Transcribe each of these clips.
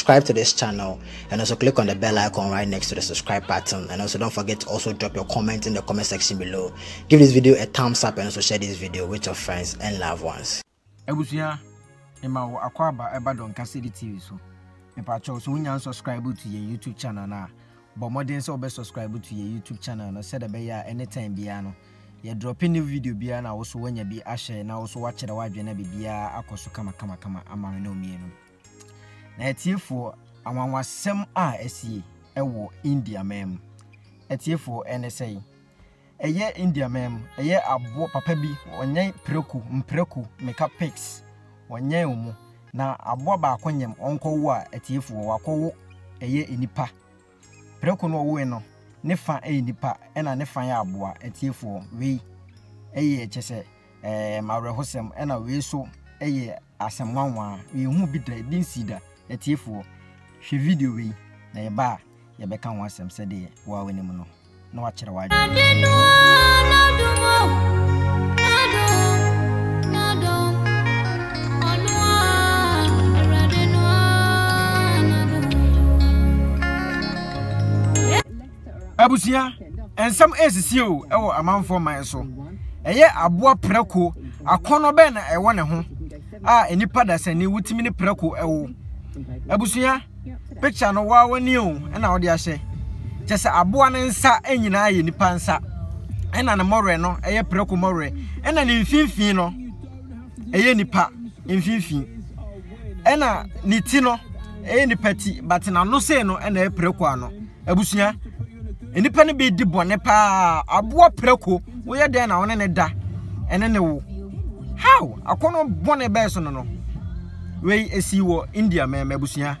subscribe to this channel and also click on the bell icon right next to the subscribe button. And also don't forget to also drop your comment in the comment section below. Give this video a thumbs up and also share this video with your friends and loved ones. Ebusia ema wo akwaba eba Don Cassidy TV so mepacho so wunya subscribe to your YouTube channel na but modern so be subscribe to your YouTube channel no said be ya anytime bia no ye drop new video bia na wo so wanya bi a share na wo so wa kire wa dwena bia akoso kama ama no mienu na etiefo anwanwasem a esie ewo India mem etiefo NSA eye India mem eye abo papa bi onye mpreku meka pics onye umu na abo ba akonyem onko wo a etiefo wakowo eye enipa preku no wo no ne fa enipa ena ne fa ya abo a etiefo we eye chese mawrehosem ena we so eye asemwanwa we hu bi dra din sida etiefo hwe video we na ye ba ye beka ho asem sede wa wenim no na wa kire wa Abusia ensam esisi o ewo amanfo man so eye aboa preko akono be na ewo ne ho a enipa da sani wutimi ne preko ewo abusia picture no wa wani o na wo de ahye chese aboa ne nsa enyina ye nipa nsa ena na more no eye preko more ena ne mfinfin no eye nipa mfinfin ena ni ti no eye nipa ti but na no se no ena e preko ano abusia enipa ne be di bone pa aboa preko wo ye den na won ne da ene ne wo how akono bone be so no we esi wo India me abusia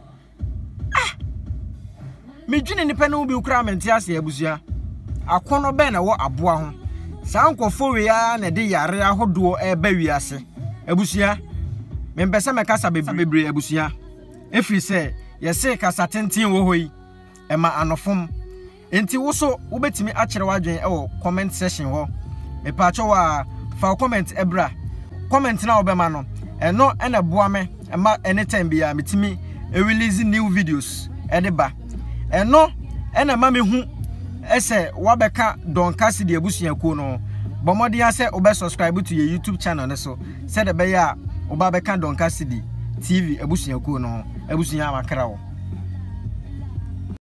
me dwene nipa ne wo bi ukra menti ase abusia akono be na wo aboa ho sa nkofo we ya na de yare ahodo e ba wi ase abusia me mpese me kasa bebre abusia efri se ye se kasa tenten wo hoyi e ma anofom enti wo so wo betimi akere wadwen e comment section ho me pa cho wa fa comment ebra comment na obema no eno ena boa me ma anytime bia metimi release new videos edeba eno ena ma me hu ese wabeka Don Cassidy abusuaku no bomodi ya se obe subscribe to your YouTube channel ne so se de be ya oba beka Don Cassidy TV abusuaku no abusunya makra wo